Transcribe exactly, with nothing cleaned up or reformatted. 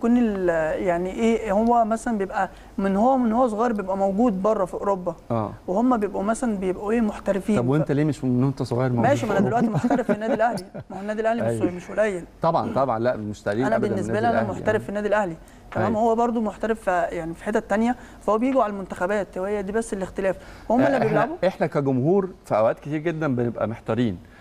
بيكون يعني ايه، هو مثلا بيبقى من هو من هو صغير بيبقى موجود بره في اوروبا اه وهم بيبقوا مثلا بيبقوا ايه محترفين. طب وانت ف... ليه مش من وانت صغير موجود؟ ماشي، ما انا دلوقتي محترف في النادي الاهلي، ما هو النادي الاهلي مش أيوة. مش قليل طبعا طبعا، لا مش تقليل انا ابدا. بالنسبه لي انا محترف يعني. في النادي الاهلي تمام. أيوة. هو برده محترف في يعني في حتت ثانيه، فهو بيجوا على المنتخبات، وهي دي بس الاختلاف، هم اللي احنا بيلعبوا. احنا كجمهور في اوقات كتير جدا بنبقى محتارين